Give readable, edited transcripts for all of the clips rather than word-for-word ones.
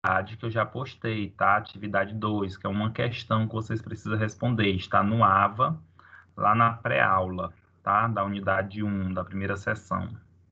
que eu já postei, tá? Atividade 2, que é uma questão que vocês precisam responder. Está no AVA, lá na pré-aula, tá? Da unidade 1, da primeira sessão.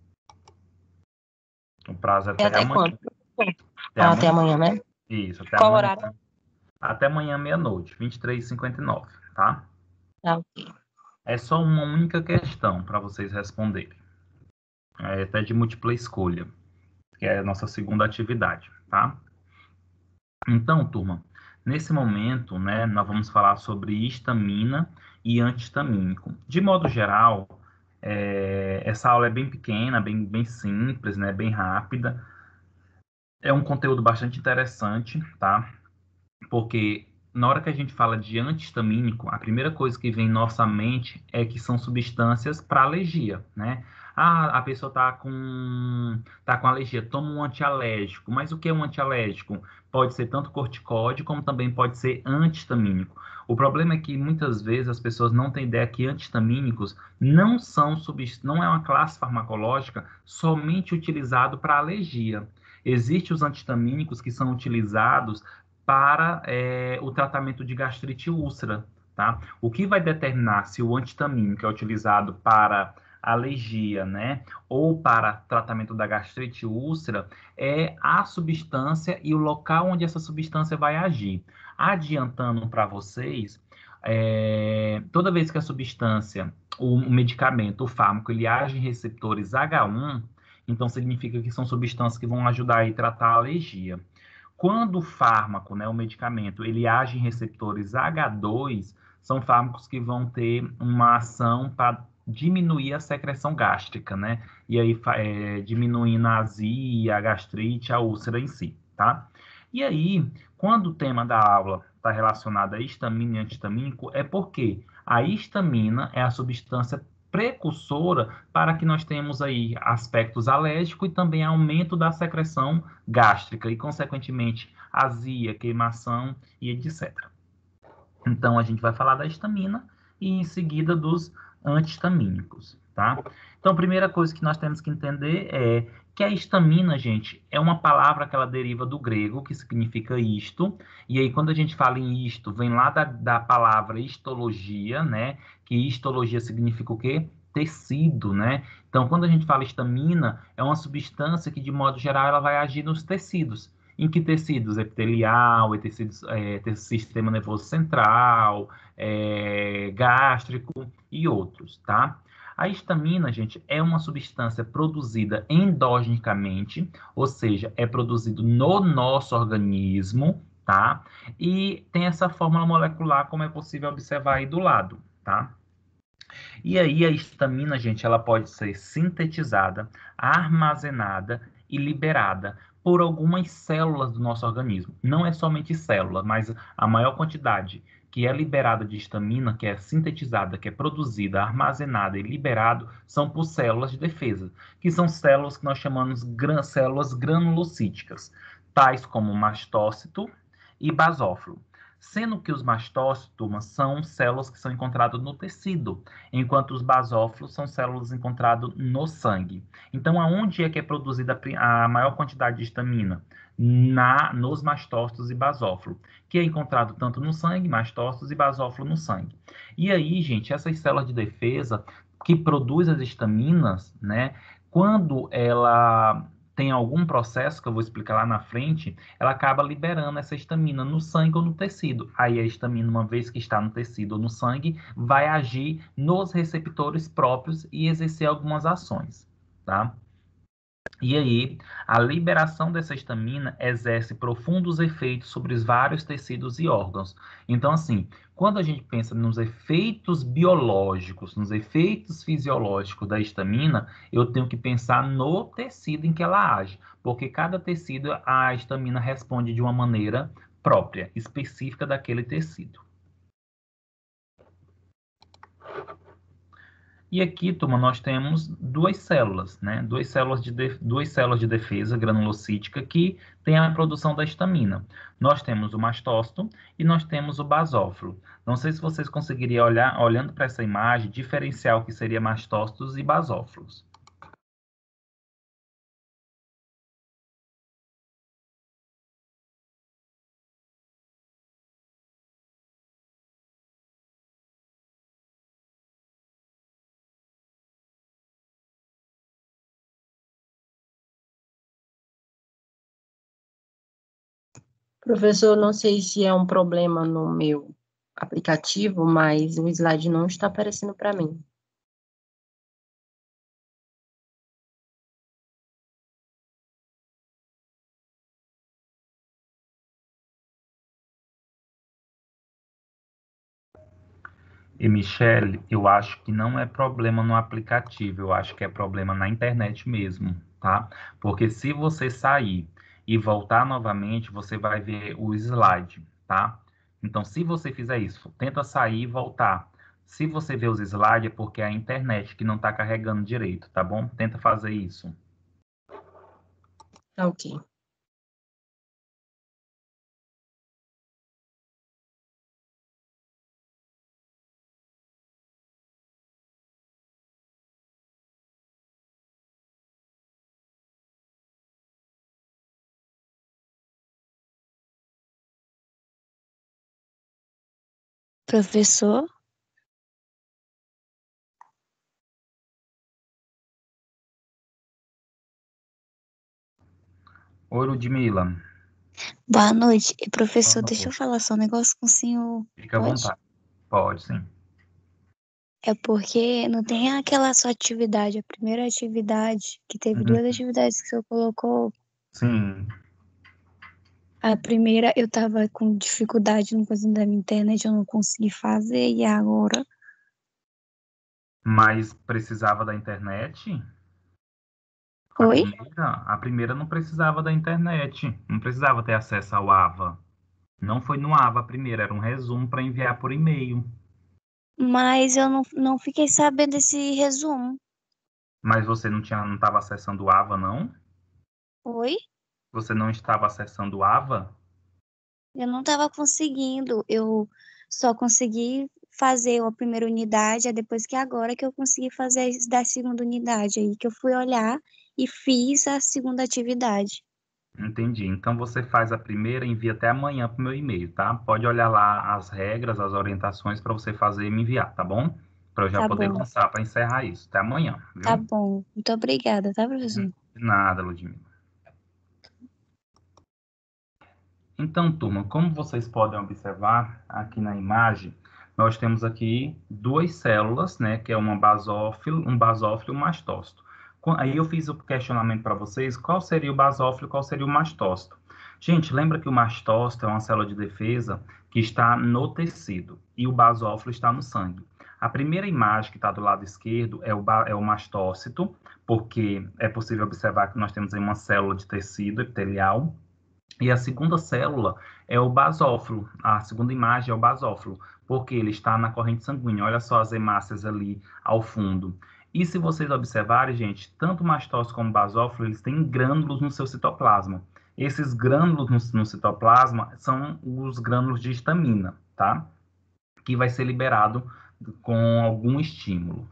O prazo é É até até amanhã. quando? Até amanhã, né? Isso, até Qual amanhã. horário? Até amanhã, meia-noite, 23h59, tá? Ah, ok. É só uma única questão para vocês responderem. É até de múltipla escolha, que é a nossa segunda atividade, tá? Então, turma, nesse momento, né, nós vamos falar sobre histamina e antihistamínico. De modo geral, essa aula é bem pequena, bem simples, né, bem rápida. É um conteúdo bastante interessante, tá? Porque na hora que a gente fala de antihistamínico, a primeira coisa que vem em nossa mente é que são substâncias para alergia, né? Ah, a pessoa tá com alergia, toma um antialérgico. Mas o que é um antialérgico? Pode ser tanto corticóide, como também pode ser antihistamínico. O problema é que muitas vezes as pessoas não têm ideia que antihistamínicos não é uma classe farmacológica somente utilizado para alergia. Existem os antihistamínicos que são utilizados para o tratamento de gastrite e úlcera, tá? O que vai determinar se o antihistamínico é utilizado para alergia, né, ou para tratamento da gastrite e úlcera é a substância e o local onde essa substância vai agir. Adiantando para vocês, toda vez que a substância, o medicamento, o fármaco, ele age em receptores H1, então significa que são substâncias que vão ajudar a tratar a alergia. Quando o fármaco, né, o medicamento, ele age em receptores H2, são fármacos que vão ter uma ação para diminuir a secreção gástrica, né? E aí diminuindo a azia, a gastrite, a úlcera em si, tá? E aí, quando o tema da aula está relacionado a histamina e antihistamínico, é porque a histamina é a substância precursora para que nós tenhamos aí aspectos alérgicos e também aumento da secreção gástrica e, consequentemente, azia, queimação e etc. Então, a gente vai falar da histamina e, em seguida, dos antihistamínicos, tá? Então, a primeira coisa que nós temos que entender é que a histamina, gente, é uma palavra que ela deriva do grego, que significa isto, e aí, quando a gente fala em isto, vem lá da palavra histologia, né? Que histologia significa o quê? Tecido, né? Então, quando a gente fala histamina, é uma substância que, de modo geral, ela vai agir nos tecidos. Em que tecidos? Epitelial, sistema nervoso central, gástrico e outros, tá? A histamina, gente, é uma substância produzida endogenicamente, ou seja, é produzido no nosso organismo, tá? E tem essa fórmula molecular, como é possível observar aí do lado, tá? E aí a histamina, gente, ela pode ser sintetizada, armazenada e liberada por algumas células do nosso organismo. Não é somente célula, mas a maior quantidade que é liberada de histamina, que é sintetizada, que é produzida, armazenada e liberado, são por células de defesa, que são células que nós chamamos células granulocíticas, tais como mastócito e basófilo. Sendo que os mastócitos, turma, são células que são encontradas no tecido, enquanto os basófilos são células encontradas no sangue. Então, aonde é que é produzida a maior quantidade de histamina? Nos mastócitos e basófilo, que é encontrado tanto no sangue, mastócitos e basófilo no sangue. E aí, gente, essas células de defesa que produzem as histaminas, né, quando ela tem algum processo que eu vou explicar lá na frente, ela acaba liberando essa histamina no sangue ou no tecido. Aí a histamina, uma vez que está no tecido ou no sangue, vai agir nos receptores próprios e exercer algumas ações, tá? E aí, a liberação dessa histamina exerce profundos efeitos sobre os vários tecidos e órgãos. Então, assim, quando a gente pensa nos efeitos biológicos, nos efeitos fisiológicos da histamina, eu tenho que pensar no tecido em que ela age, porque cada tecido, a histamina responde de uma maneira própria, específica daquele tecido. E aqui, turma, nós temos duas células, né? Duas células de defesa granulocítica que têm a produção da histamina. Nós temos o mastócito e nós temos o basófilo. Não sei se vocês conseguiriam olhar, olhando para essa imagem, diferenciar o que seria mastócitos e basófilos. Professor, não sei se é um problema no meu aplicativo, mas o slide não está aparecendo para mim. E, Michele, eu acho que não é problema no aplicativo, eu acho que é problema na internet mesmo, tá? Porque se você sair e voltar novamente, você vai ver o slide, tá? Então, se você fizer isso, tenta sair e voltar. Se você ver os slides, é porque é a internet que não está carregando direito, tá bom? Tenta fazer isso. Tá ok. Professor, Oi, Ludmila. boa noite. E, Boa professor, deixa eu noite. falar só um negócio com o senhor. Fica à Pode? vontade. Pode, sim. É porque não tem aquela sua atividade, a primeira atividade, que teve duas Uhum. atividades que o senhor colocou. Sim, A primeira eu tava com dificuldade no coisa da minha internet, eu não consegui fazer, e agora? mas precisava da internet? Oi? A primeira não precisava da internet, não precisava ter acesso ao AVA. Não foi no AVA a primeira, era um resumo para enviar por e-mail. Mas eu não fiquei sabendo desse resumo. Mas você não estava acessando o AVA, não? Oi? Você não estava acessando o AVA? Eu não tava conseguindo, eu só consegui fazer a primeira unidade, é depois que agora que eu consegui fazer da segunda unidade, aí que eu fui olhar e fiz a segunda atividade. Entendi. Então você faz a primeira e envia até amanhã para o meu e-mail, tá? Pode olhar lá as regras, as orientações para você fazer e me enviar, tá bom? Para eu já Tá poder bom, lançar para encerrar isso. Até amanhã, tá viu? bom. Muito obrigada, tá, professor? De nada, Ludmila. Então, turma, como vocês podem observar aqui na imagem, nós temos aqui duas células, né, que é uma basófilo, um basófilo e um mastócito. Aí eu fiz o questionamento para vocês, qual seria o basófilo e qual seria o mastócito? Gente, lembra que o mastócito é uma célula de defesa que está no tecido e o basófilo está no sangue. A primeira imagem que está do lado esquerdo é o mastócito, porque é possível observar que nós temos aí uma célula de tecido epitelial, e a segunda célula é o basófilo. A segunda imagem é o basófilo, porque ele está na corrente sanguínea. Olha só as hemácias ali ao fundo. E se vocês observarem, gente, tanto o mastócito como o basófilo, eles têm grânulos no seu citoplasma. Esses grânulos no citoplasma são os grânulos de histamina, tá? Que vai ser liberado com algum estímulo.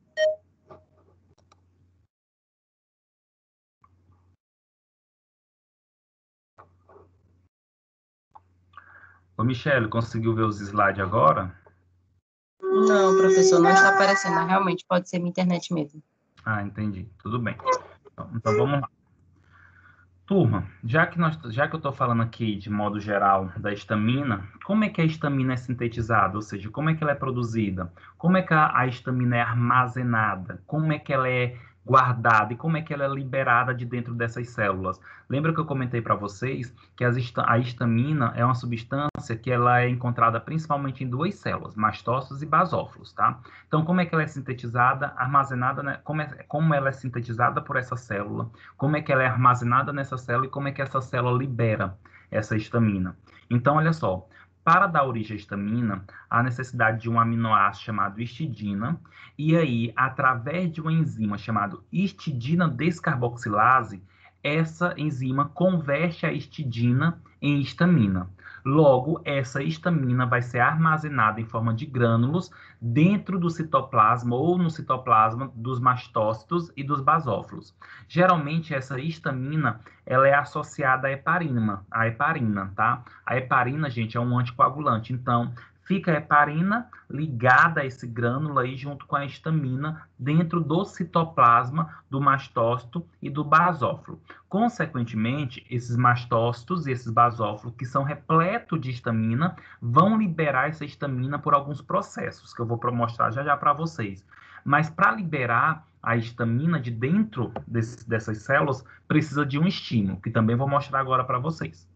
Ô, Michele, conseguiu ver os slides agora? Não, professor, não está aparecendo. Realmente pode ser minha internet mesmo. Ah, entendi. Tudo bem. Então vamos lá. Turma, já que eu estou falando aqui de modo geral da histamina, como é que a histamina é sintetizada? Ou seja, como é que ela é produzida? Como é que a histamina é armazenada? Como é que ela é guardada? E como é que ela é liberada de dentro dessas células? Lembra que eu comentei para vocês que a histamina é uma substância que ela é encontrada principalmente em duas células, mastócitos e basófilos, tá? Então, como é que ela é sintetizada, armazenada, né? Como ela é sintetizada por essa célula? Como é que ela é armazenada nessa célula e como é que essa célula libera essa histamina. Então, olha só, para dar origem à histamina, há necessidade de um aminoácido chamado histidina, e aí, através de uma enzima chamada histidina descarboxilase, essa enzima converte a histidina em histamina. Logo, essa histamina vai ser armazenada em forma de grânulos dentro do citoplasma ou no citoplasma dos mastócitos e dos basófilos. Geralmente, essa histamina ela é associada à heparina, tá? A heparina, gente, é um anticoagulante. Então, fica a heparina ligada a esse grânulo aí junto com a histamina dentro do citoplasma do mastócito e do basófilo. Consequentemente, esses mastócitos e esses basófilos, que são repletos de histamina, vão liberar essa histamina por alguns processos, que eu vou mostrar já já para vocês. Mas para liberar a histamina de dentro dessas células, precisa de um estímulo, que também vou mostrar agora para vocês.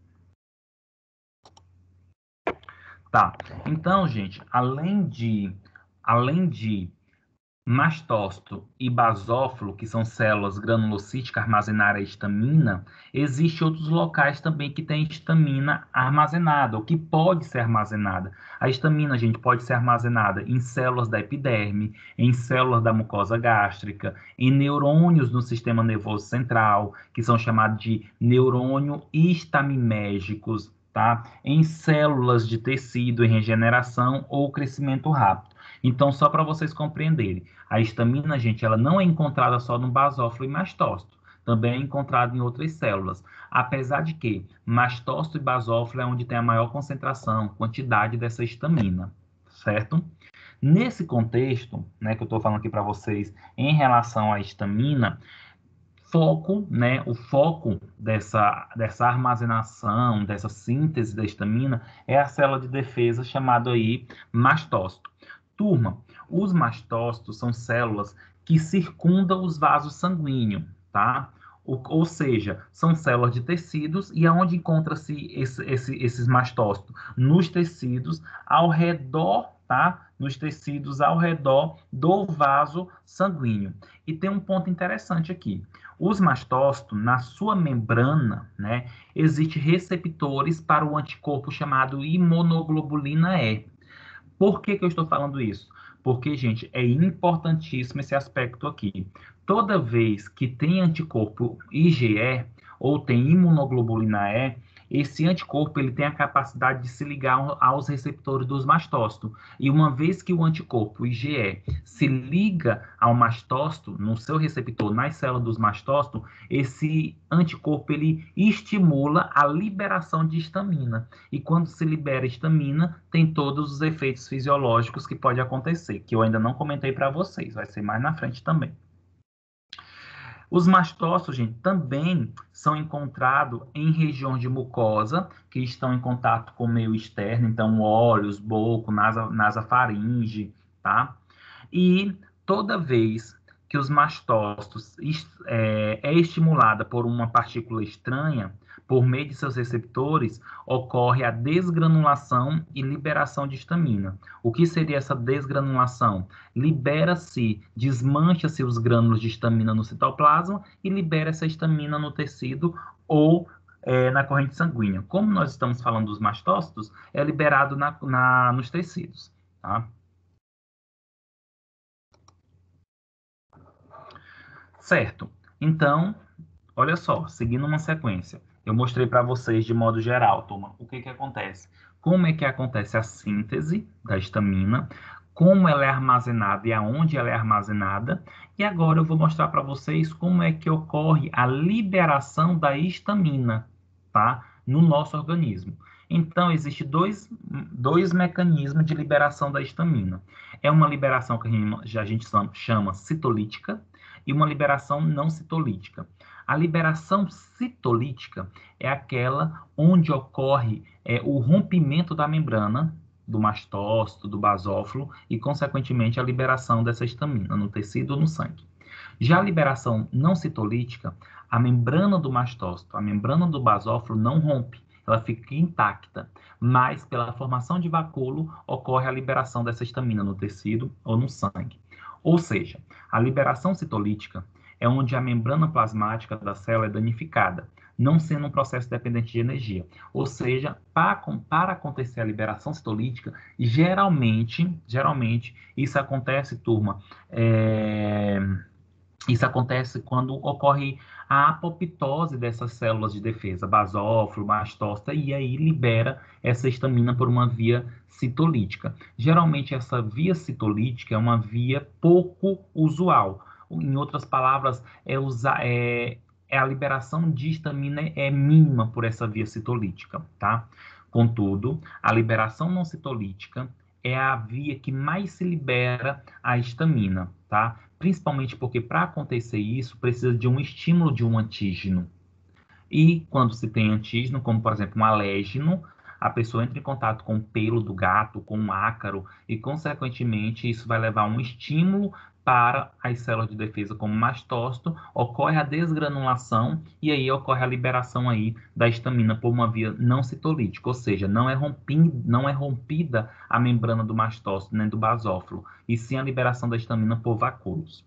Tá, então, gente, além de mastócito e basófilo, que são células granulocíticas armazenarem a histamina, existem outros locais também que tem histamina armazenada, ou que pode ser armazenada. A histamina, gente, pode ser armazenada em células da epiderme, em células da mucosa gástrica, em neurônios no sistema nervoso central, que são chamados de neurônio histaminérgicos, tá? Em células de tecido em regeneração ou crescimento rápido. Então, só para vocês compreenderem, a histamina, gente, ela não é encontrada só no basófilo e mastócito, também é encontrada em outras células, apesar de que mastócito e basófilo é onde tem a maior concentração, quantidade dessa histamina, certo? Nesse contexto, né, que eu estou falando aqui para vocês, em relação à histamina, o foco dessa armazenação, dessa síntese da histamina, é a célula de defesa chamada aí mastócito. Turma, os mastócitos são células que circundam os vasos sanguíneos, tá? Ou seja, são células de tecidos e aonde encontra-se esses mastócitos? Nos tecidos ao redor, tá? Nos tecidos ao redor do vaso sanguíneo. E tem um ponto interessante aqui. Os mastócitos, na sua membrana, né, existem receptores para o anticorpo chamado imunoglobulina E. Por que eu estou falando isso? Porque, gente, é importantíssimo esse aspecto aqui. Toda vez que tem anticorpo IgE ou tem imunoglobulina E, esse anticorpo ele tem a capacidade de se ligar aos receptores dos mastócitos. E uma vez que o anticorpo IgE se liga ao mastócito, no seu receptor, nas células dos mastócitos, esse anticorpo ele estimula a liberação de histamina. E quando se libera histamina, tem todos os efeitos fisiológicos que pode acontecer, que eu ainda não comentei para vocês, vai ser mais na frente também. Os mastócitos, gente, também são encontrados em regiões de mucosa, que estão em contato com o meio externo, então olhos, boca, nasofaringe, tá? E toda vez que os mastócitos é estimulada por uma partícula estranha, por meio de seus receptores, ocorre a desgranulação e liberação de histamina. O que seria essa desgranulação? Libera-se, desmancha-se os grânulos de histamina no citoplasma e libera essa histamina no tecido ou na corrente sanguínea. Como nós estamos falando dos mastócitos, é liberado nos tecidos, tá? Certo. Então, olha só, seguindo uma sequência, eu mostrei para vocês de modo geral, turma, o que acontece. Como é que acontece a síntese da histamina, como ela é armazenada e aonde ela é armazenada, e agora eu vou mostrar para vocês como é que ocorre a liberação da histamina, tá? No nosso organismo. Então, existem dois mecanismos de liberação da histamina. É uma liberação que a gente chama citolítica, e uma liberação não citolítica. A liberação citolítica é aquela onde ocorre o rompimento da membrana do mastócito, do basófilo e, consequentemente, a liberação dessa histamina no tecido ou no sangue. Já a liberação não citolítica, a membrana do mastócito, a membrana do basófilo não rompe, ela fica intacta, mas pela formação de vacúolo ocorre a liberação dessa histamina no tecido ou no sangue. Ou seja, a liberação citolítica é onde a membrana plasmática da célula é danificada, não sendo um processo dependente de energia. Ou seja, para acontecer a liberação citolítica, geralmente, isso acontece, turma, isso acontece quando ocorre a apoptose dessas células de defesa, basófilo, mastócito, e aí libera essa histamina por uma via citolítica. Geralmente, essa via citolítica é uma via pouco usual. Em outras palavras, a liberação de histamina é mínima por essa via citolítica, tá? Contudo, a liberação não citolítica é a via que mais se libera a histamina, tá? Principalmente porque para acontecer isso, precisa de um estímulo de um antígeno. E quando se tem antígeno, como por exemplo um alérgeno, a pessoa entra em contato com o pelo do gato, com um ácaro, e consequentemente isso vai levar a um estímulo para as células de defesa como mastócito, ocorre a desgranulação e aí ocorre a liberação aí da histamina por uma via não citolítica, ou seja, não é rompida a membrana do mastócito nem do basófilo, e sim a liberação da histamina por vacúolos.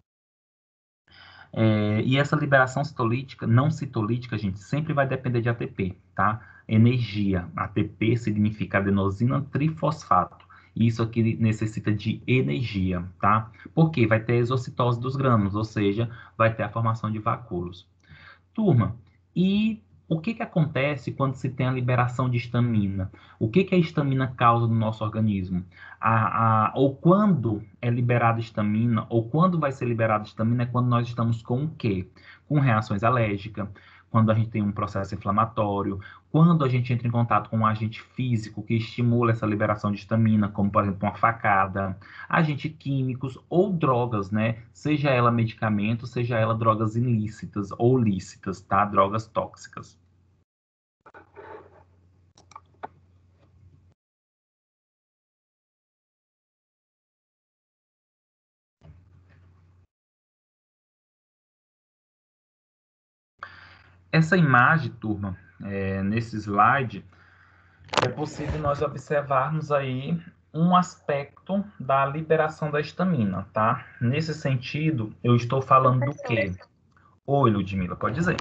E essa liberação citolítica, não citolítica, gente, sempre vai depender de ATP, tá? Energia. ATP significa adenosina trifosfato. E isso aqui necessita de energia, tá? Porque vai ter exocitose dos grânulos, ou seja, vai ter a formação de vacúolos. Turma, e o que acontece quando se tem a liberação de histamina? O que a histamina causa no nosso organismo? Ou quando é liberada histamina, ou quando vai ser liberada histamina, é quando nós estamos com o quê? Com reações alérgicas, quando a gente tem um processo inflamatório, quando a gente entra em contato com um agente físico que estimula essa liberação de histamina, como, por exemplo, uma facada, agentes químicos ou drogas, né? Seja ela medicamento, seja ela drogas ilícitas ou lícitas, tá? Drogas tóxicas. Essa imagem, turma, nesse slide, é possível nós observarmos aí um aspecto da liberação da histamina, tá? Nesse sentido, eu estou falando do quê? Oi, Ludmila, pode dizer.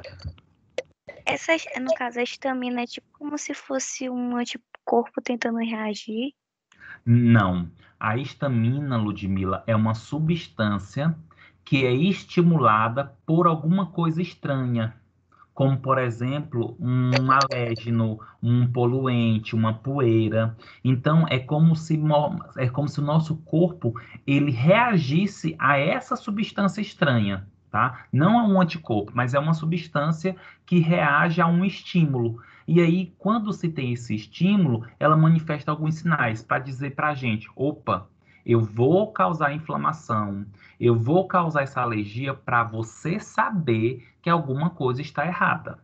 No caso, a histamina é tipo como se fosse um anticorpo tentando reagir. Não. A histamina, Ludmila, é uma substância que é estimulada por alguma coisa estranha, como, por exemplo, um alérgeno, um poluente, uma poeira. Então, é como se o nosso corpo ele reagisse a essa substância estranha, tá? Não a um anticorpo, mas é uma substância que reage a um estímulo. E aí, quando se tem esse estímulo, ela manifesta alguns sinais para dizer para a gente: opa, eu vou causar inflamação, eu vou causar essa alergia para você saber que alguma coisa está errada.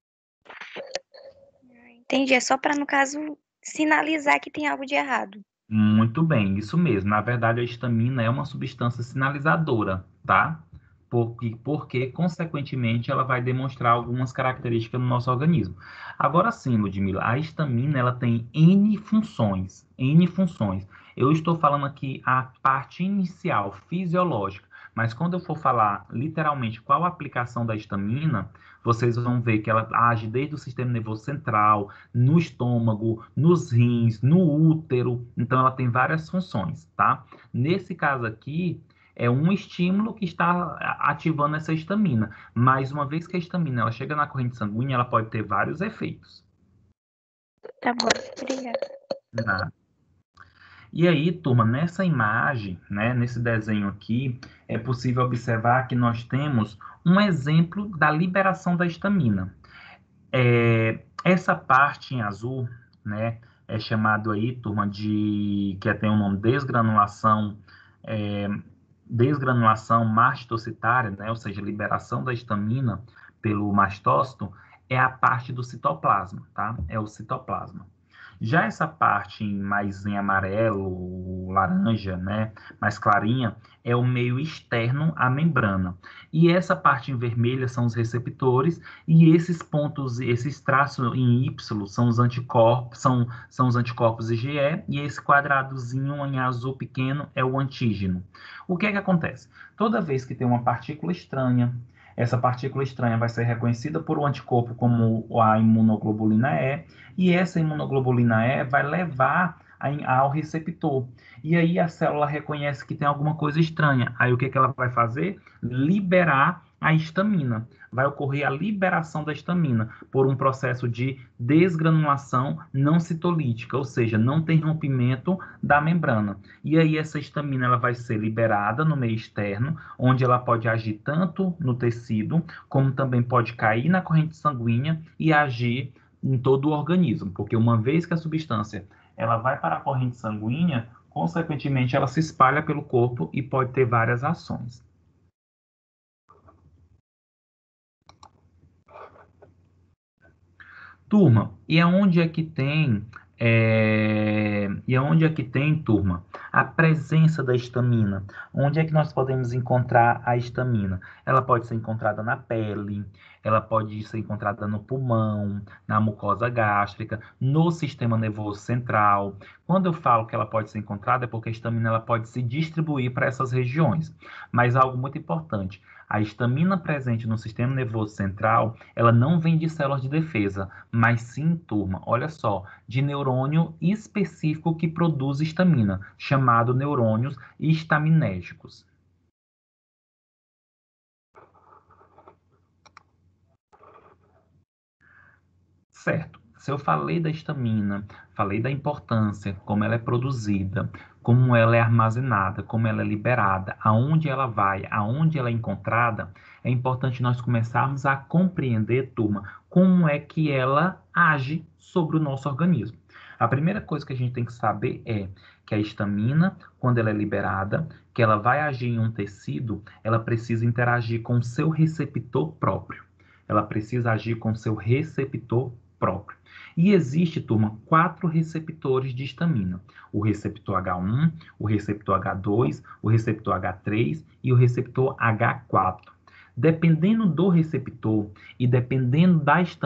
Entendi. É só para, no caso, sinalizar que tem algo de errado. Muito bem, isso mesmo. Na verdade, a histamina é uma substância sinalizadora, tá? Porque, consequentemente, ela vai demonstrar algumas características no nosso organismo. Agora sim, Ludmila, a histamina ela tem N funções, N funções. Eu estou falando aqui a parte inicial, fisiológica, mas quando eu for falar literalmente qual a aplicação da histamina, vocês vão ver que ela age desde o sistema nervoso central, no estômago, nos rins, no útero. Então, ela tem várias funções, tá? Nesse caso aqui, é um estímulo que está ativando essa histamina. Mas uma vez que a histamina ela chega na corrente sanguínea, ela pode ter vários efeitos. Tá bom, obrigada. Tá? E aí, turma, nessa imagem, né, nesse desenho aqui, é possível observar que nós temos um exemplo da liberação da histamina. Essa parte em azul, né, é chamado aí, turma, que tem o nome desgranulação mastocitária, né, ou seja, liberação da histamina pelo mastócito, é a parte do citoplasma, tá? É o citoplasma. Já essa parte mais em amarelo, laranja, né, mais clarinha, é o meio externo à membrana. E essa parte em vermelha são os receptores, e esses pontos, esses traços em Y são os anticorpos, são os anticorpos IgE, e esse quadradozinho em azul pequeno é o antígeno. O que é que acontece? Toda vez que tem uma partícula estranha, essa partícula estranha vai ser reconhecida por um anticorpo como a imunoglobulina E, e essa imunoglobulina E vai levar ao receptor. E aí a célula reconhece que tem alguma coisa estranha. Aí o que ela vai fazer? Liberar a histamina. Vai ocorrer a liberação da histamina por um processo de desgranulação não citolítica, ou seja, não tem rompimento da membrana. E aí essa histamina ela vai ser liberada no meio externo, onde ela pode agir tanto no tecido, como também pode cair na corrente sanguínea e agir em todo o organismo, porque uma vez que a substância ela vai para a corrente sanguínea, consequentemente ela se espalha pelo corpo e pode ter várias ações. Turma, e aonde é que tem, turma, a presença da histamina? Onde é que nós podemos encontrar a histamina? Ela pode ser encontrada na pele, ela pode ser encontrada no pulmão, na mucosa gástrica, no sistema nervoso central. Quando eu falo que ela pode ser encontrada, é porque a histamina ela pode se distribuir para essas regiões. Mas algo muito importante, a histamina presente no sistema nervoso central, ela não vem de células de defesa, mas sim, turma, olha só, de neurônio específico que produz histamina, chamado neurônios histaminérgicos. Certo. Se eu falei da histamina, falei da importância, como ela é produzida, como ela é armazenada, como ela é liberada, aonde ela vai, aonde ela é encontrada, é importante nós começarmos a compreender, turma, como é que ela age sobre o nosso organismo. A primeira coisa que a gente tem que saber é que a histamina, quando ela é liberada, que ela vai agir em um tecido, ela precisa interagir com o seu receptor próprio. Ela precisa agir com o seu receptor próprio. E existe, turma, 4 receptores de histamina. O receptor H1, o receptor H2, o receptor H3 e o receptor H4. Dependendo do receptor e dependendo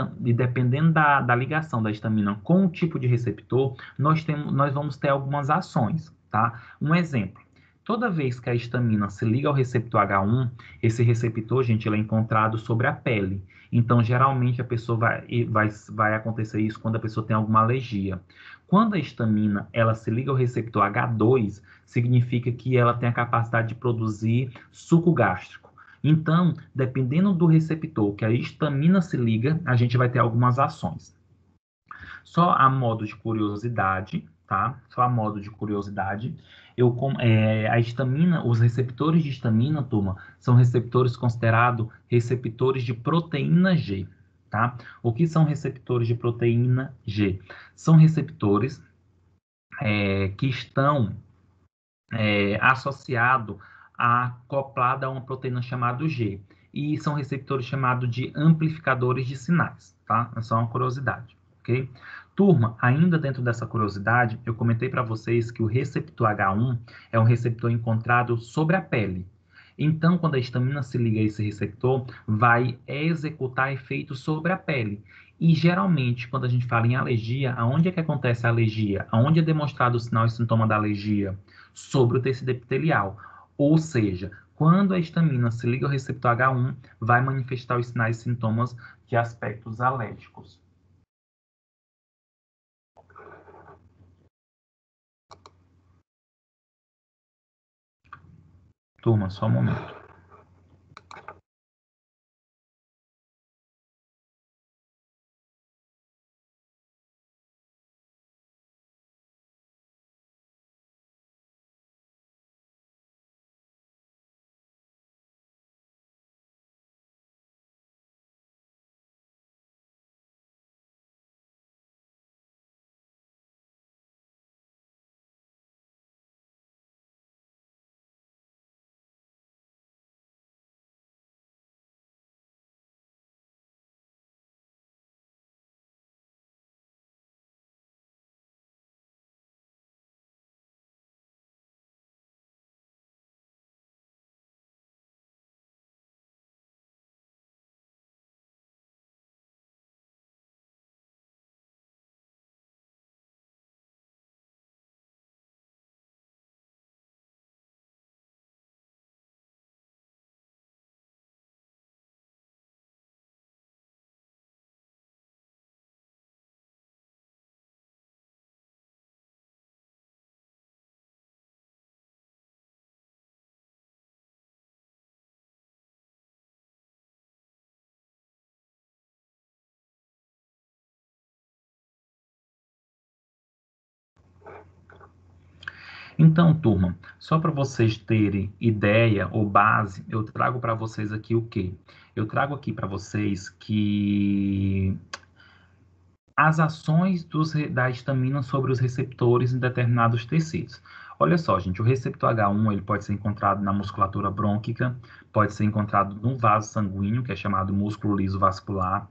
da ligação da histamina com o tipo de receptor, nós vamos ter algumas ações, tá? Um exemplo. Toda vez que a histamina se liga ao receptor H1, esse receptor, gente, ele é encontrado sobre a pele. Então, geralmente, a pessoa vai acontecer isso quando a pessoa tem alguma alergia. Quando a histamina ela se liga ao receptor H2, significa que ela tem a capacidade de produzir suco gástrico. Então, dependendo do receptor que a histamina se liga, a gente vai ter algumas ações. Só a modo de curiosidade, tá? Só a modo de curiosidade, a histamina, os receptores de histamina, turma, são receptores considerados receptores de proteína G, tá? O que são receptores de proteína G? São receptores que estão associados acoplada a uma proteína chamada G, e são receptores chamados de amplificadores de sinais, tá? É só uma curiosidade, ok? Turma, ainda dentro dessa curiosidade, eu comentei para vocês que o receptor H1 é um receptor encontrado sobre a pele. Então, quando a histamina se liga a esse receptor, vai executar efeitos sobre a pele. E, geralmente, quando a gente fala em alergia, aonde é que acontece a alergia? Aonde é demonstrado o sinal e sintoma da alergia? Sobre o tecido epitelial. Ou seja, quando a histamina se liga ao receptor H1, vai manifestar os sinais e sintomas de aspectos alérgicos. Turma, só um momento. Então, turma, só para vocês terem ideia ou base, eu trago para vocês aqui o quê? Eu trago aqui para vocês que as ações da histamina sobre os receptores em determinados tecidos. Olha só, gente, o receptor H1 ele pode ser encontrado na musculatura brônquica, pode ser encontrado no vaso sanguíneo, que é chamado músculo liso vascular,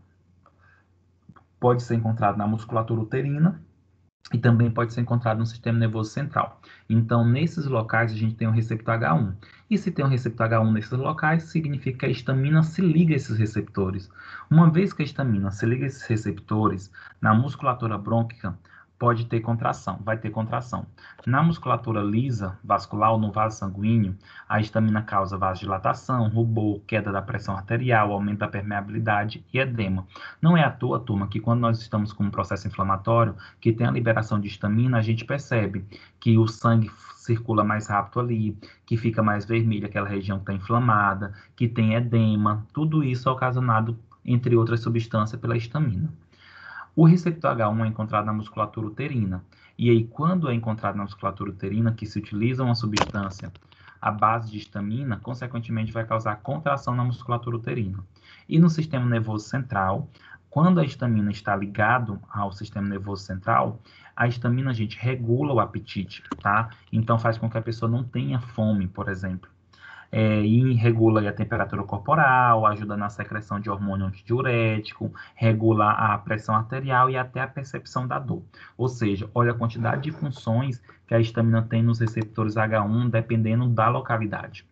pode ser encontrado na musculatura uterina e também pode ser encontrado no sistema nervoso central. Então, nesses locais, a gente tem o receptor H1. E se tem um receptor H1 nesses locais, significa que a histamina se liga a esses receptores. Uma vez que a histamina se liga a esses receptores, na musculatura brônquica, pode ter contração, vai ter contração. Na musculatura lisa, vascular ou no vaso sanguíneo, a histamina causa vasodilatação, rubor, queda da pressão arterial, aumento da permeabilidade e edema. Não é à toa, turma, que quando nós estamos com um processo inflamatório, que tem a liberação de histamina, a gente percebe que o sangue circula mais rápido ali, que fica mais vermelho aquela região que está inflamada, que tem edema, tudo isso é ocasionado, entre outras substâncias, pela histamina. O receptor H1 é encontrado na musculatura uterina. E aí, quando é encontrado na musculatura uterina, que se utiliza uma substância à base de histamina, consequentemente vai causar contração na musculatura uterina. E no sistema nervoso central, quando a histamina está ligado ao sistema nervoso central, a histamina, a gente, regula o apetite, tá? Então faz com que a pessoa não tenha fome, por exemplo. E regula a temperatura corporal, ajuda na secreção de hormônio antidiurético, regula a pressão arterial e até a percepção da dor. Ou seja, olha a quantidade de funções que a histamina tem nos receptores H1, dependendo da localidade.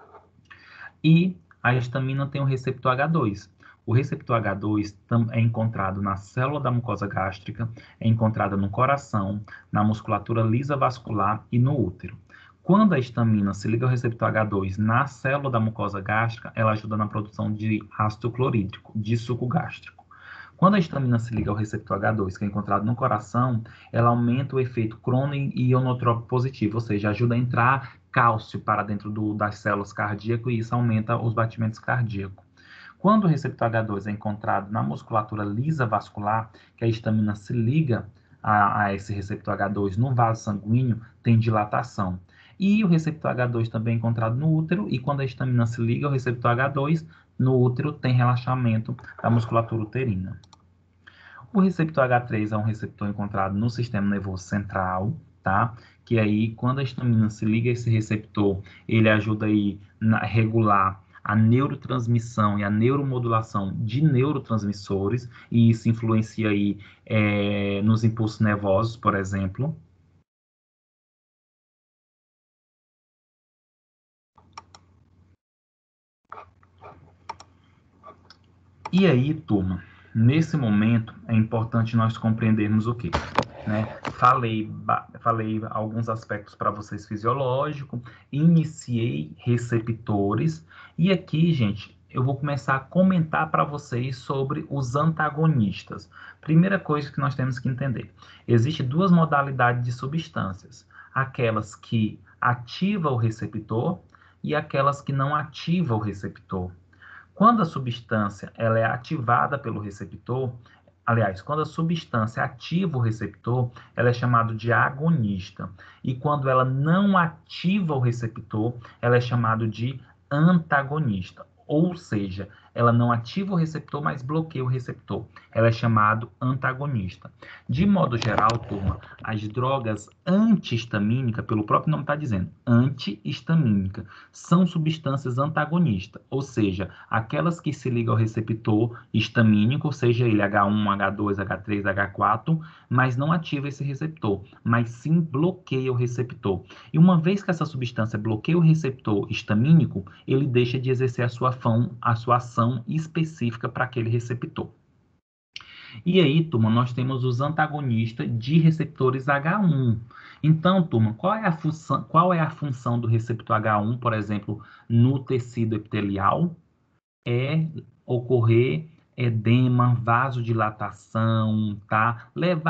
E a histamina tem o receptor H2. O receptor H2 é encontrado na célula da mucosa gástrica, é encontrado no coração, na musculatura lisa vascular e no útero. Quando a histamina se liga ao receptor H2 na célula da mucosa gástrica, ela ajuda na produção de ácido clorídrico, de suco gástrico. Quando a histamina se liga ao receptor H2, que é encontrado no coração, ela aumenta o efeito crono e ionotrópico positivo, ou seja, ajuda a entrar cálcio para dentro das células cardíacas e isso aumenta os batimentos cardíacos. Quando o receptor H2 é encontrado na musculatura lisa vascular, que a histamina se liga a esse receptor H2 no vaso sanguíneo, tem dilatação. E o receptor H2 também é encontrado no útero, e quando a histamina se liga ao receptor H2, no útero tem relaxamento da musculatura uterina. O receptor H3 é um receptor encontrado no sistema nervoso central, tá? Que aí, quando a histamina se liga a esse receptor, ele ajuda aí a regular a neurotransmissão e a neuromodulação de neurotransmissores, e isso influencia aí nos impulsos nervosos, por exemplo. E aí, turma, nesse momento é importante nós compreendermos o quê? Falei alguns aspectos para vocês fisiológicos, iniciei receptores, e aqui, gente, eu vou começar a comentar para vocês sobre os antagonistas. Primeira coisa que nós temos que entender, existem duas modalidades de substâncias, aquelas que ativam o receptor e aquelas que não ativam o receptor. Quando a substância ela é ativada pelo receptor, aliás, quando a substância ativa o receptor, ela é chamada de agonista. E quando ela não ativa o receptor, ela é chamada de antagonista. Ou seja, ela não ativa o receptor, mas bloqueia o receptor. Ela é chamada antagonista. De modo geral, turma, as drogas antihistamínicas, pelo próprio nome está dizendo, antihistamínica, são substâncias antagonistas, ou seja, aquelas que se ligam ao receptor histamínico, seja ele H1, H2, H3, H4, mas não ativa esse receptor, mas sim bloqueia o receptor. E uma vez que essa substância bloqueia o receptor histamínico, ele deixa de exercer a sua ação específica para aquele receptor. E aí, turma, nós temos os antagonistas de receptores H1. Então, turma, qual é a função do receptor H1, por exemplo, no tecido epitelial? É ocorrer edema, vasodilatação, tá? Leva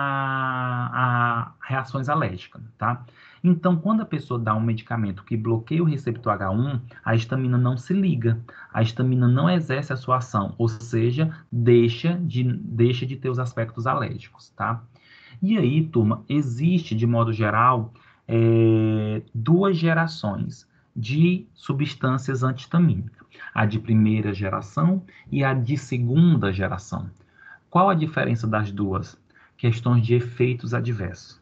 a reações alérgicas, tá? Então, quando a pessoa dá um medicamento que bloqueia o receptor H1, a histamina não se liga, a histamina não exerce a sua ação, ou seja, deixa de ter os aspectos alérgicos, tá? E aí, turma, existe, de modo geral, duas gerações de substâncias antihistamínicas, a de primeira geração e a de segunda geração. Qual a diferença das duas? Questões de efeitos adversos.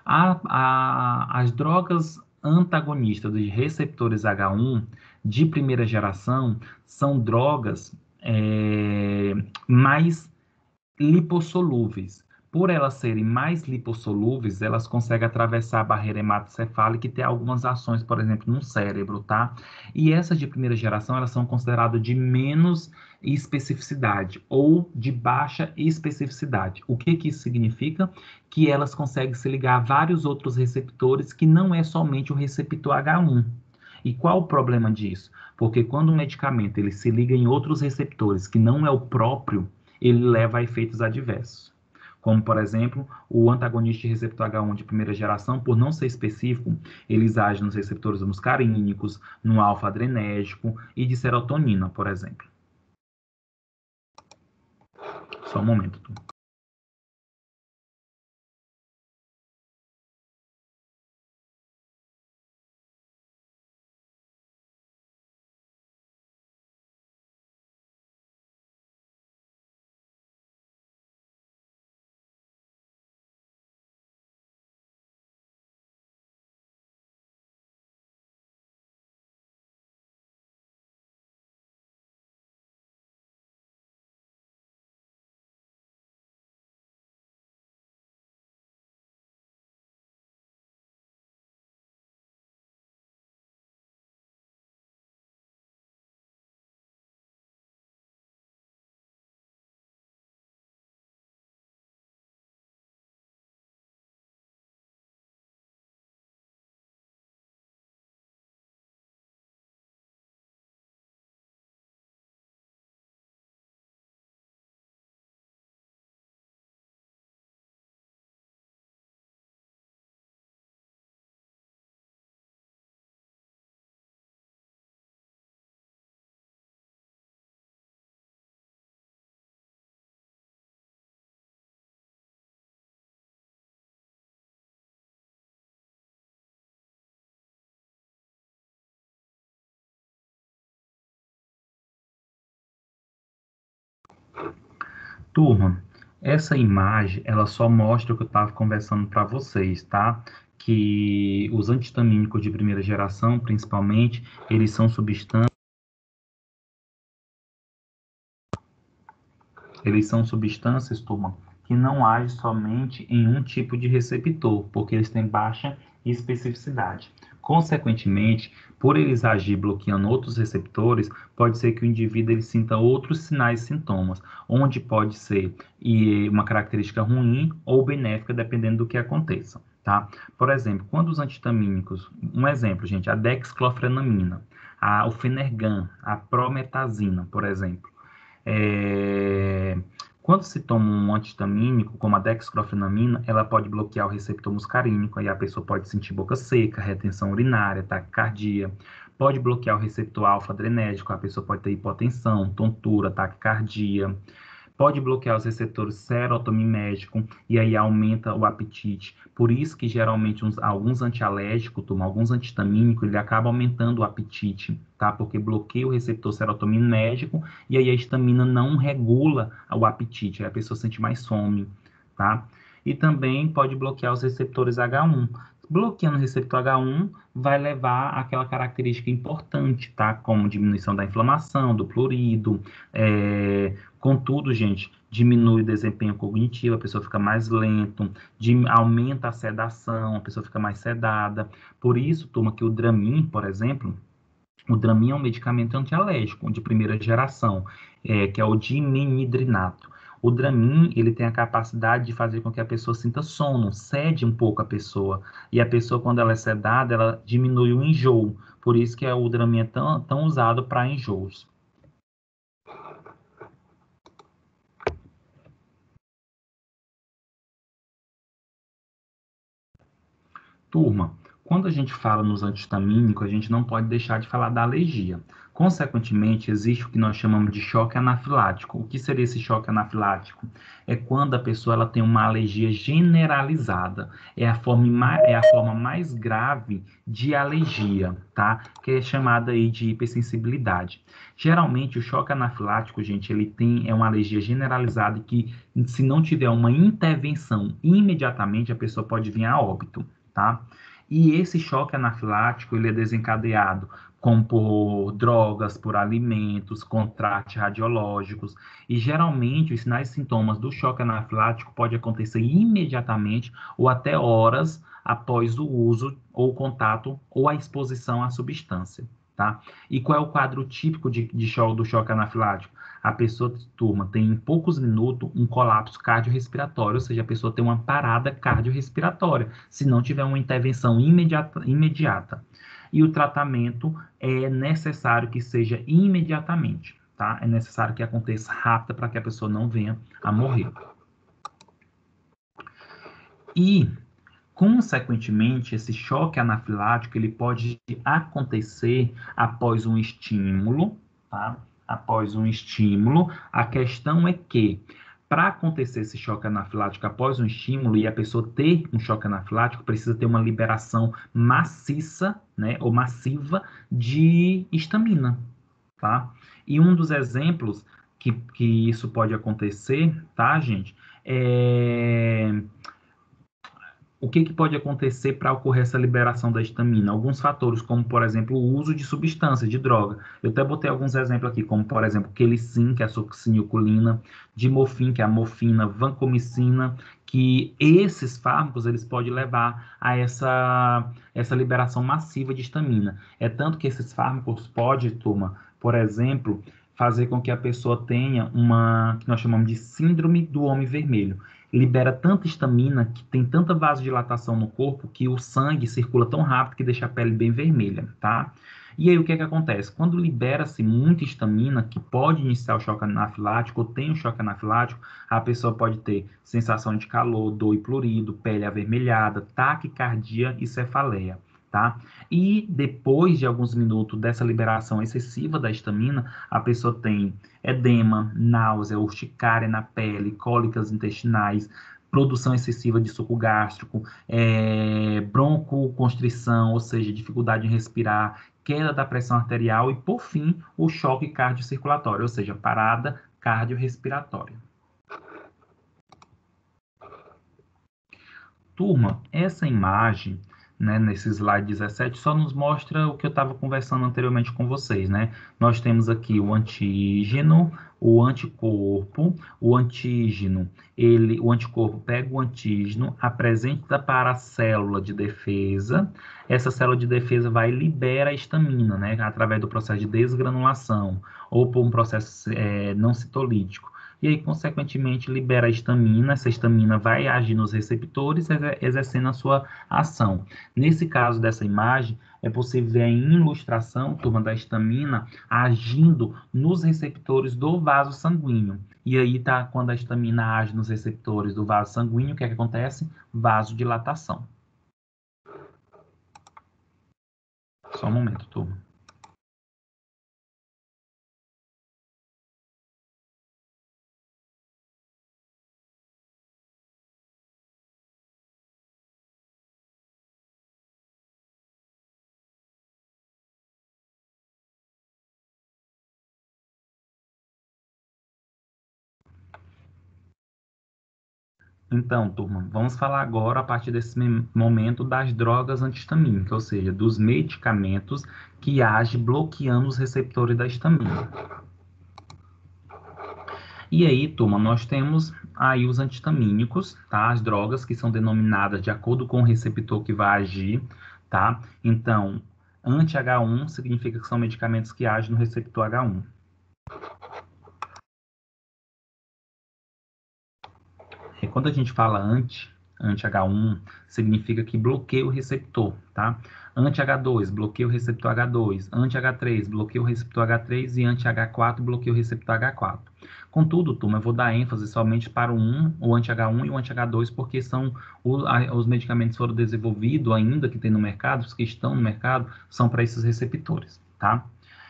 As drogas antagonistas dos receptores H1 de primeira geração são drogas mais lipossolúveis. Por elas serem mais lipossolúveis, elas conseguem atravessar a barreira hematocefálica e ter algumas ações, por exemplo, no cérebro, tá? E essas de primeira geração, elas são consideradas de menos especificidade ou de baixa especificidade. O que que isso significa? Que elas conseguem se ligar a vários outros receptores que não é somente o receptor H1. E qual o problema disso? Porque quando o medicamento ele se liga em outros receptores que não é o próprio, ele leva a efeitos adversos. Como, por exemplo, o antagonista de receptor H1 de primeira geração, por não ser específico, eles agem nos receptores muscarínicos, no alfa-adrenérgico e de serotonina, por exemplo. Só um momento. Turma, essa imagem, ela só mostra o que eu estava conversando para vocês, tá? Que os antihistamínicos de primeira geração, principalmente, eles são substâncias, turma, que não agem somente em um tipo de receptor, porque eles têm baixa especificidade. Consequentemente, por eles agir bloqueando outros receptores, pode ser que o indivíduo ele sinta outros sinais e sintomas, onde pode ser uma característica ruim ou benéfica, dependendo do que aconteça, tá? Por exemplo, quando os antihistamínicos, um exemplo, gente, a dexclofenamina, o Fenergan, a prometazina, por exemplo, quando se toma um antihistamínico, como a dexclofenamina, ela pode bloquear o receptor muscarínico, aí a pessoa pode sentir boca seca, retenção urinária, taquicardia. Pode bloquear o receptor alfa-adrenérgico, a pessoa pode ter hipotensão, tontura, taquicardia. Pode bloquear os receptores serotoninérgicos e aí aumenta o apetite. Por isso que geralmente alguns antialérgicos, alguns antihistamínicos, ele acaba aumentando o apetite, tá? Porque bloqueia o receptor serotoninérgico e aí a histamina não regula o apetite, aí a pessoa sente mais fome, tá? E também pode bloquear os receptores H1. Bloqueando o receptor H1 vai levar àquela característica importante, tá? Como diminuição da inflamação, do prurido, contudo, gente, diminui o desempenho cognitivo, a pessoa fica mais lento, aumenta a sedação, a pessoa fica mais sedada. Por isso, turma, que o Dramin, por exemplo, o Dramin é um medicamento antialérgico de primeira geração, que é o dimenhidrinato. O Dramin, ele tem a capacidade de fazer com que a pessoa sinta sono, cede um pouco a pessoa. E a pessoa, quando ela é sedada, ela diminui o enjoo. Por isso que o Dramin é tão usado para enjoos. Turma, Quando a gente fala nos antihistamínicos, a gente não pode deixar de falar da alergia. Consequentemente, existe o que nós chamamos de choque anafilático. O que seria esse choque anafilático? É quando a pessoa ela tem uma alergia generalizada. É a forma mais grave de alergia, tá? Que é chamada aí de hipersensibilidade. Geralmente, o choque anafilático, gente, é uma alergia generalizada que, se não tiver uma intervenção imediatamente, a pessoa pode vir a óbito, tá? E esse choque anafilático, ele é desencadeado como por drogas, por alimentos, contrastes radiológicos. E geralmente os sinais e sintomas do choque anafilático pode acontecer imediatamente ou até horas após o uso ou contato ou a exposição à substância, tá? E qual é o quadro típico do choque anafilático? A pessoa, turma, tem em poucos minutos um colapso cardiorrespiratório, ou seja, a pessoa tem uma parada cardiorrespiratória, se não tiver uma intervenção imediata. E o tratamento é necessário que seja imediatamente, tá? É necessário que aconteça rápido para que a pessoa não venha a morrer. E, consequentemente, esse choque anafilático ele pode acontecer após um estímulo, tá? Após um estímulo. A questão é que, para acontecer esse choque anafilático após um estímulo e a pessoa ter um choque anafilático, precisa ter uma liberação maciça, né, ou massiva de histamina, tá? E um dos exemplos que isso pode acontecer, tá, gente, o que pode acontecer para ocorrer essa liberação da histamina? Alguns fatores, como, por exemplo, o uso de substâncias, de droga. Eu até botei alguns exemplos aqui, como, por exemplo, quelicin, que é a succinilcolina, dimorfin, que é a morfina, vancomicina, que esses fármacos, eles podem levar a essa liberação massiva de histamina. É tanto que esses fármacos podem, turma, por exemplo, fazer com que a pessoa tenha que nós chamamos de síndrome do homem vermelho. Libera tanta histamina, que tem tanta vasodilatação no corpo, que o sangue circula tão rápido que deixa a pele bem vermelha, tá? E aí, o que é que acontece? Quando libera-se muita histamina, que pode iniciar o choque anafilático, ou tem o choque anafilático, a pessoa pode ter sensação de calor, dor e prurido, pele avermelhada, taquicardia e cefaleia, tá? E depois de alguns minutos dessa liberação excessiva da histamina, a pessoa tem edema, náusea, urticária na pele, cólicas intestinais, produção excessiva de suco gástrico, broncoconstrição, ou seja, dificuldade em respirar, queda da pressão arterial e, por fim, o choque cardiocirculatório, ou seja, parada cardiorrespiratória. Turma, essa imagem, né, nesse slide 17, só nos mostra o que eu estava conversando anteriormente com vocês, né? Nós temos aqui o antígeno, o anticorpo. O antígeno, o anticorpo pega o antígeno, apresenta para a célula de defesa. Essa célula de defesa vai e libera a histamina, né, através do processo de desgranulação ou por um processo não citolítico. E aí, consequentemente, libera a histamina. Essa histamina vai agir nos receptores, exercendo a sua ação. Nesse caso dessa imagem, é possível ver a ilustração, turma, da histamina agindo nos receptores do vaso sanguíneo. E aí, tá, quando a histamina age nos receptores do vaso sanguíneo, o que é que acontece? Vasodilatação. Só um momento, turma. Então, turma, vamos falar agora, a partir desse momento, das drogas antihistamínicas, ou seja, dos medicamentos que agem bloqueando os receptores da histamina. E aí, turma, nós temos aí os antihistamínicos, tá? As drogas que são denominadas de acordo com o receptor que vai agir, tá? Então, anti-H1 significa que são medicamentos que agem no receptor H1. E quando a gente fala anti, Anti-H1 significa que bloqueia o receptor, tá? Anti-H2, bloqueia o receptor H2. Anti-H3, bloqueia o receptor H3. E anti-H4, bloqueia o receptor H4. Contudo, turma, eu vou dar ênfase somente para o anti-H1 e o anti-H2, porque são os medicamentos que foram desenvolvidos ainda, que tem no mercado, os que estão no mercado, são para esses receptores, tá?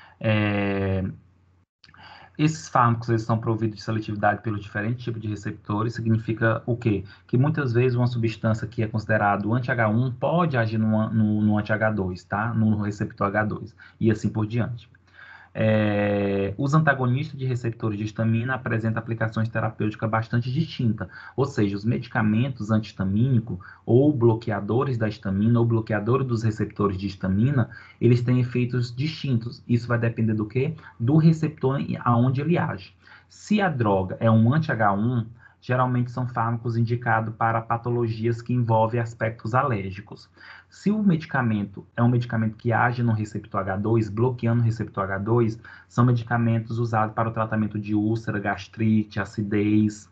Esses fármacos eles são providos de seletividade pelos diferentes tipos de receptores. Significa o quê? Que muitas vezes uma substância que é considerada anti-H1 pode agir no anti-H2, tá? No receptor H2, e assim por diante. Os antagonistas de receptores de histamina apresentam aplicações terapêuticas bastante distintas, ou seja, os medicamentos antihistamínicos ou bloqueadores da histamina ou bloqueadores dos receptores de histamina, eles têm efeitos distintos. Isso vai depender do quê? Do receptor aonde ele age. Se a droga é um anti-H1, geralmente são fármacos indicados para patologias que envolvem aspectos alérgicos. Se o medicamento é um medicamento que age no receptor H2, bloqueando o receptor H2, são medicamentos usados para o tratamento de úlcera, gastrite, acidez.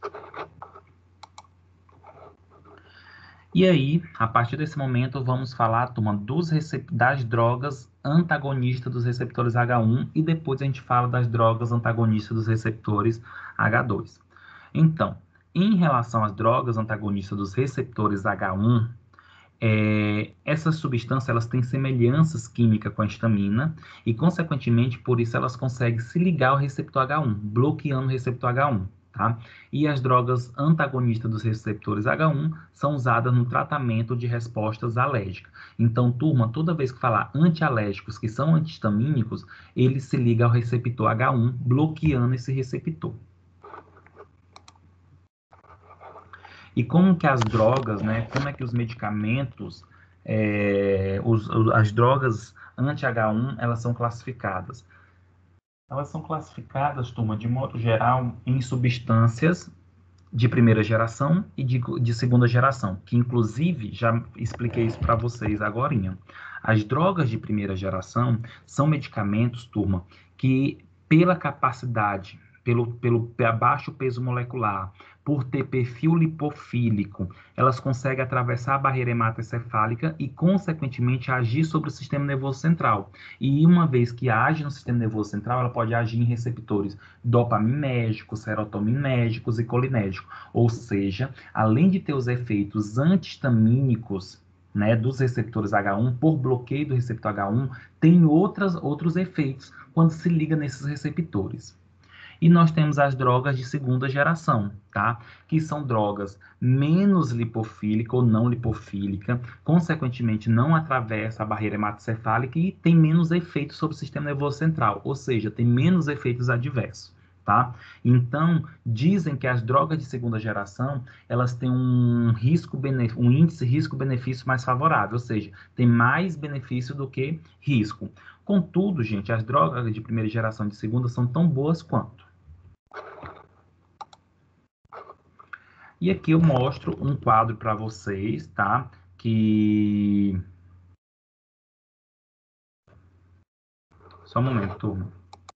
E aí, a partir desse momento, vamos falar, turma, das drogas antagonistas dos receptores H1 e depois a gente fala das drogas antagonistas dos receptores H2. Então, em relação às drogas antagonistas dos receptores H1, essas substâncias elas têm semelhanças químicas com a histamina e, consequentemente, por isso elas conseguem se ligar ao receptor H1, bloqueando o receptor H1. Tá? E as drogas antagonistas dos receptores H1 são usadas no tratamento de respostas alérgicas. Então, turma, toda vez que falar antialérgicos que são antihistamínicos, ele se liga ao receptor H1, bloqueando esse receptor. E como que as drogas, né, como é que os medicamentos, as drogas anti-H1, elas são classificadas? Elas são classificadas, turma, de modo geral, em substâncias de primeira geração e de segunda geração, que inclusive já expliquei isso para vocês agorinha. As drogas de primeira geração são medicamentos, turma, que pela capacidade, pelo baixo peso molecular, por ter perfil lipofílico, elas conseguem atravessar a barreira hematoencefálica e, consequentemente, agir sobre o sistema nervoso central. E uma vez que age no sistema nervoso central, ela pode agir em receptores dopaminérgicos, serotoninérgicos e colinérgicos. Ou seja, além de ter os efeitos antihistamínicos, né, dos receptores H1, por bloqueio do receptor H1, tem outros efeitos quando se liga nesses receptores. E nós temos as drogas de segunda geração, tá? Que são drogas menos lipofílica ou não lipofílica, consequentemente não atravessa a barreira hematoencefálica e tem menos efeitos sobre o sistema nervoso central, ou seja, tem menos efeitos adversos. Tá? Então, dizem que as drogas de segunda geração, elas têm um índice risco-benefício mais favorável, ou seja, tem mais benefício do que risco. Contudo, gente, as drogas de primeira geração e de segunda são tão boas quanto. E aqui eu mostro um quadro para vocês, tá? Só um momento, turma.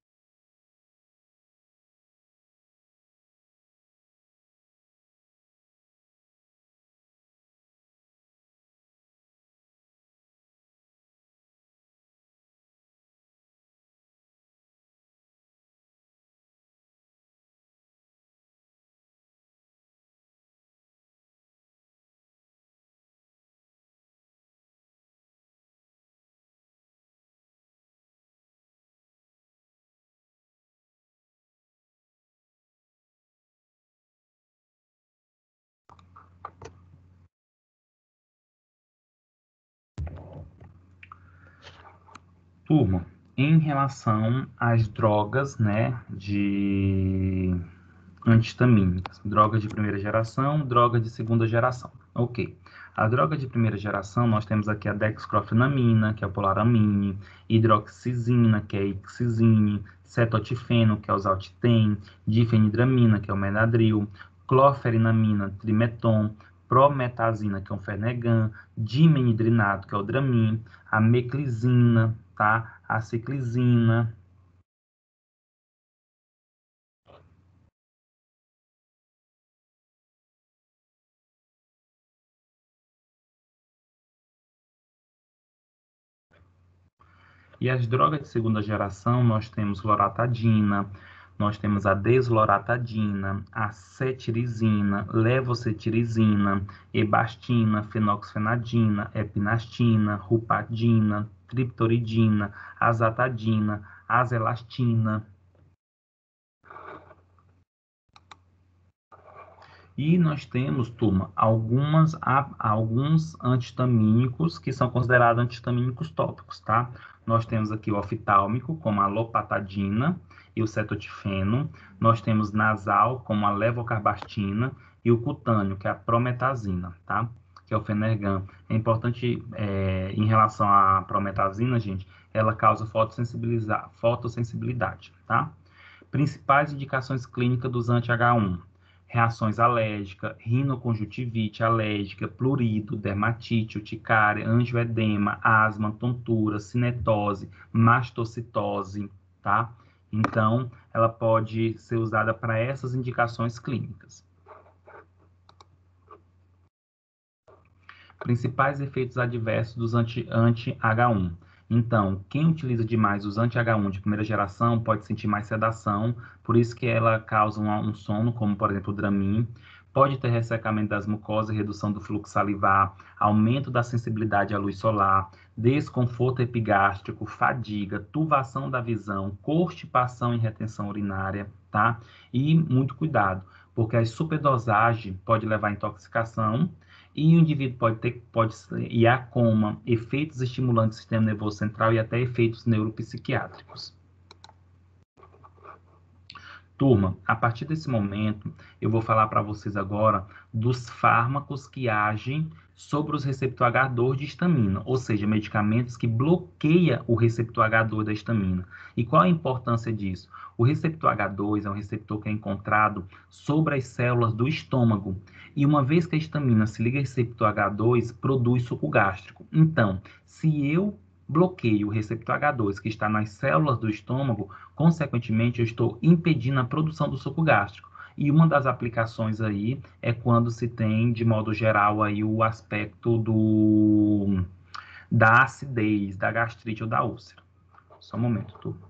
Turma, em relação às drogas, né, de antihistamínicas, drogas de primeira geração, drogas de segunda geração. Ok. A droga de primeira geração, nós temos aqui a dexcrofenamina, que é o polaramine, hidroxizina, que é a ixizine, cetotifeno, que é o Zaltitem, difenidramina, que é o Menadril, cloferinamina, trimeton, prometazina, que é o Fenegan, dimenhidrinato, que é o Dramin, a meclizina, tá? A ciclizina, E as drogas de segunda geração, nós temos loratadina, nós temos a desloratadina, a cetirizina, levocetirizina, ebastina, fenoxfenadina, epinastina, rupadina, triptoridina, azatadina, azelastina. E nós temos, turma, alguns antihistamínicos que são considerados antihistamínicos tópicos, tá? Nós temos aqui o oftálmico, como a lopatadina e o cetotifeno. Nós temos nasal, como a levocarbastina, e o cutâneo, que é a prometazina, tá? Que é o Fenergan. É importante, em relação à prometazina, gente, ela causa fotossensibilidade, tá? Principais indicações clínicas dos anti-H1: reações alérgicas, rinoconjuntivite alérgica, plurido, dermatite, urticária, angioedema, asma, tontura, cinetose, mastocitose, tá? Então, ela pode ser usada para essas indicações clínicas. Principais efeitos adversos dos anti-H1. Então, quem utiliza demais os anti-H1 de primeira geração pode sentir mais sedação, por isso que ela causa um sono, como por exemplo o Dramin. Pode ter ressecamento das mucosas, redução do fluxo salivar, aumento da sensibilidade à luz solar, desconforto epigástrico, fadiga, turvação da visão, constipação e retenção urinária, tá? E muito cuidado, porque a superdosagem pode levar à intoxicação, e o indivíduo pode ir a coma, efeitos estimulantes do sistema nervoso central e até efeitos neuropsiquiátricos. Turma, a partir desse momento, eu vou falar para vocês agora dos fármacos que agem sobre os receptor H2 de histamina, ou seja, medicamentos que bloqueiam o receptor H2 da histamina. E qual a importância disso? O receptor H2 é um receptor que é encontrado sobre as células do estômago. E uma vez que a histamina se liga ao receptor H2, produz suco gástrico. Então, se eu bloqueio o receptor H2 que está nas células do estômago, consequentemente, eu estou impedindo a produção do suco gástrico. E uma das aplicações aí é quando se tem, de modo geral, aí o aspecto da acidez, da gastrite ou da úlcera. Só um momento, turma.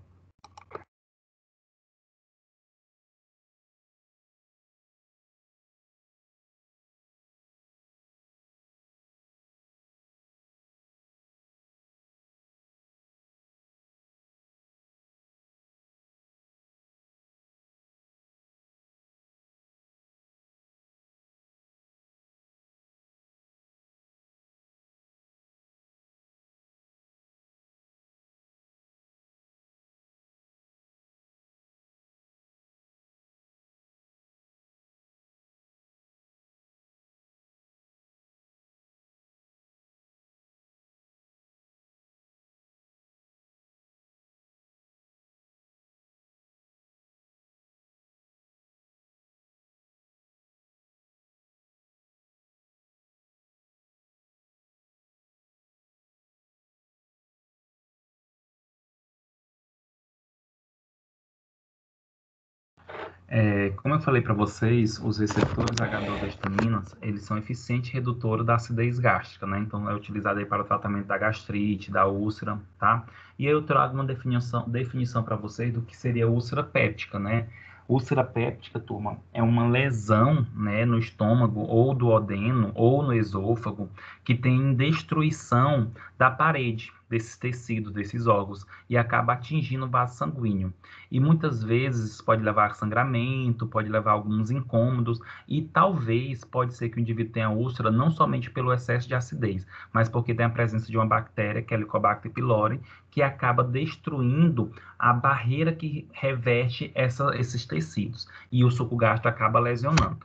Como eu falei para vocês, os receptores H2 da histamina, eles são eficientes redutores da acidez gástrica, né? Então, é utilizado aí para o tratamento da gastrite, da úlcera, tá? E aí eu trago uma definição para vocês do que seria úlcera péptica, né? Úlcera péptica, turma, é uma lesão, né, no estômago ou do duodeno ou no esôfago que tem destruição da parede desses tecidos, desses órgãos, e acaba atingindo o vaso sanguíneo. E muitas vezes pode levar a sangramento, pode levar a alguns incômodos, e talvez pode ser que o indivíduo tenha úlcera não somente pelo excesso de acidez, mas porque tem a presença de uma bactéria, que é a Helicobacter pylori, que acaba destruindo a barreira que reveste esses tecidos, e o suco gástrico acaba lesionando.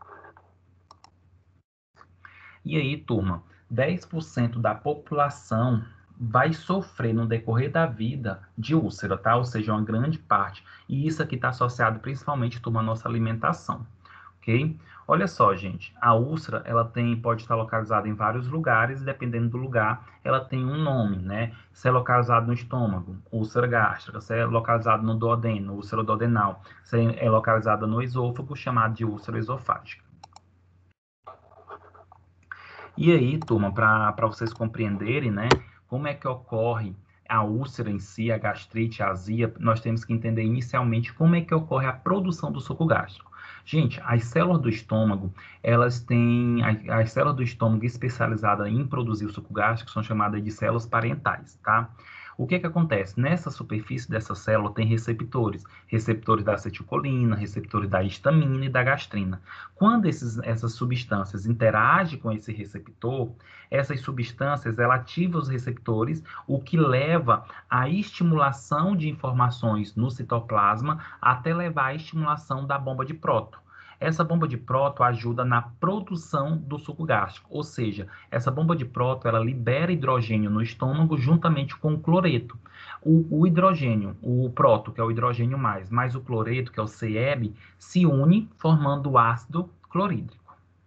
E aí, turma, 10% da população vai sofrer no decorrer da vida de úlcera, tá? Ou seja, uma grande parte. E isso aqui está associado principalmente, turma, à nossa alimentação, ok? Olha só, gente, a úlcera, pode estar localizada em vários lugares, e dependendo do lugar, ela tem um nome, né? Se é localizado no estômago, úlcera gástrica; se é localizado no duodeno, úlcera duodenal; se é localizada no esôfago, chamado de úlcera esofágica. E aí, turma, para vocês compreenderem, né, como é que ocorre a úlcera em si, a gastrite, a azia, nós temos que entender inicialmente como é que ocorre a produção do suco gástrico. Gente, as células do estômago, elas têm, as células do estômago especializadas em produzir o suco gástrico são chamadas de células parentais, tá? O que acontece? Nessa superfície dessa célula tem receptores da acetilcolina, receptores da histamina e da gastrina. Quando essas substâncias interagem com esse receptor, essas substâncias ela ativam os receptores, o que leva à estimulação de informações no citoplasma até levar à estimulação da bomba de próton. Essa bomba de próton ajuda na produção do suco gástrico, ou seja, essa bomba de próton ela libera hidrogênio no estômago juntamente com o cloreto. O hidrogênio, o próton, que é o hidrogênio mais o cloreto, que é o CL, se une formando o ácido clorídrico.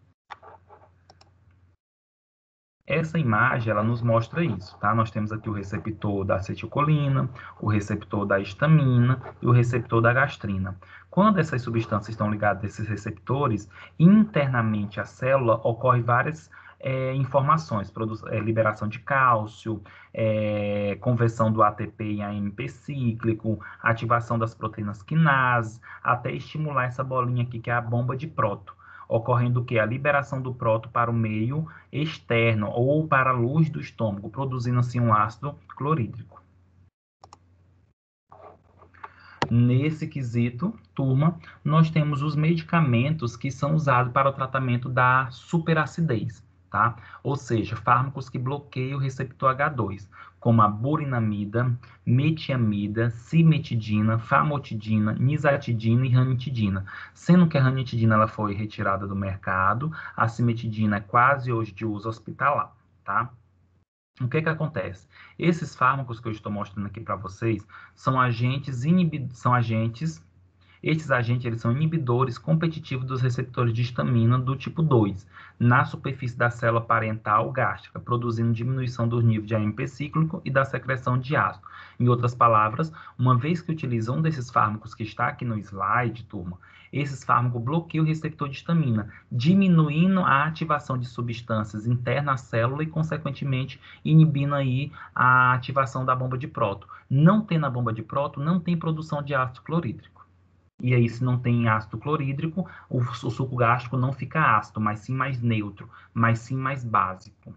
Essa imagem, ela nos mostra isso, tá? Nós temos aqui o receptor da acetilcolina, o receptor da histamina e o receptor da gastrina. Quando essas substâncias estão ligadas a esses receptores, internamente à célula ocorrem várias informações, liberação de cálcio, conversão do ATP em AMP cíclico, ativação das proteínas quinases, até estimular essa bolinha aqui, que é a bomba de próton, ocorrendo o quê? A liberação do próton para o meio externo ou para a luz do estômago, produzindo assim um ácido clorídrico. Nesse quesito, turma, nós temos os medicamentos que são usados para o tratamento da superacidez, tá? Ou seja, fármacos que bloqueiam o receptor H2, como a burinamida, metiamida, cimetidina, famotidina, nizatidina e ranitidina. Sendo que a ranitidina ela foi retirada do mercado, a cimetidina é quase hoje de uso hospitalar, tá? O que acontece? Esses fármacos que eu estou mostrando aqui para vocês são agentes esses agentes eles são inibidores competitivos dos receptores de histamina do tipo 2, na superfície da célula parental gástrica, produzindo diminuição dos níveis de AMP cíclico e da secreção de ácido. Em outras palavras, uma vez que utilizam um desses fármacos que está aqui no slide, turma, esses fármacos bloqueiam o receptor de histamina, diminuindo a ativação de substâncias internas à célula e, consequentemente, inibindo aí a ativação da bomba de próton. Não tendo a bomba de próton, não tem produção de ácido clorídrico. E aí, se não tem ácido clorídrico, o suco gástrico não fica ácido, mas sim mais neutro, mas sim mais básico.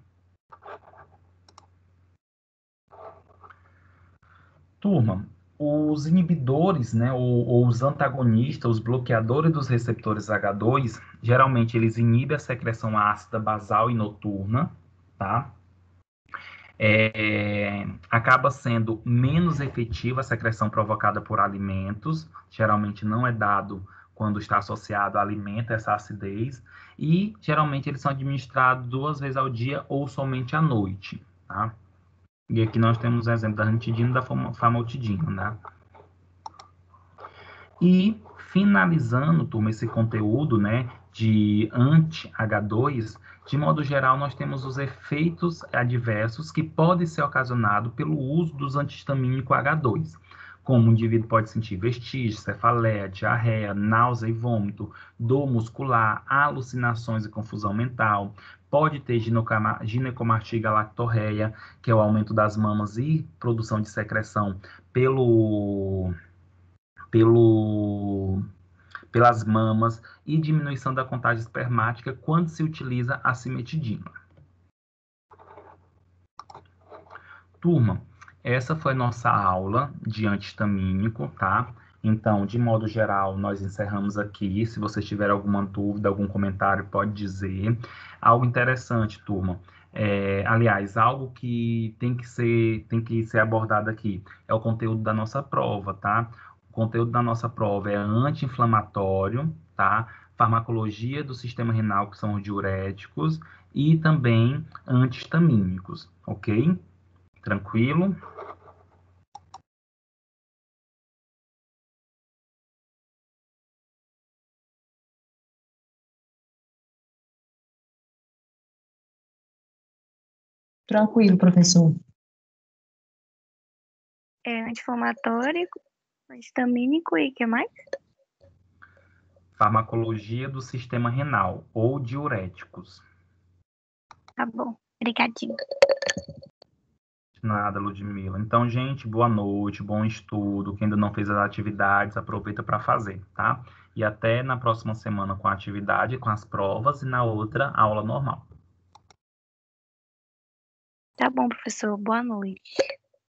Turma, os inibidores, né, ou os antagonistas, os bloqueadores dos receptores H2, geralmente eles inibem a secreção ácida basal e noturna, tá? Acaba sendo menos efetiva a secreção provocada por alimentos, geralmente não é dado quando está associado a alimento, essa acidez, e geralmente eles são administrados 2 vezes ao dia ou somente à noite, tá? E aqui nós temos o exemplo da ranitidina e da famotidina, né? E finalizando, turma, esse conteúdo, né, de anti-H2, de modo geral, nós temos os efeitos adversos que podem ser ocasionados pelo uso dos antihistamínicos H2, como o indivíduo pode sentir vestígios, cefaleia, diarreia, náusea e vômito, dor muscular, alucinações e confusão mental, pode ter ginecomastia galactorreia, que é o aumento das mamas e produção de secreção pelas mamas e diminuição da contagem espermática quando se utiliza a cimetidina. Turma, essa foi nossa aula de antihistamínico, tá? Então, de modo geral, nós encerramos aqui. Se vocês tiverem alguma dúvida, algum comentário, pode dizer. Algo interessante, turma. Aliás, algo que tem que ser abordado aqui é o conteúdo da nossa prova, tá? O conteúdo da nossa prova é anti-inflamatório, tá? Farmacologia do sistema renal, que são os diuréticos, e também antihistamínicos, ok? Tranquilo? Tranquilo, professor. Anti-inflamatório, histamínico e o que mais? Farmacologia do sistema renal ou diuréticos. Tá bom, obrigadinho. Nada, Ludmila. Então, gente, boa noite, bom estudo. Quem ainda não fez as atividades, aproveita para fazer, tá? E até na próxima semana com a atividade, com as provas, e na outra, aula normal. Tá bom, professor. Boa noite.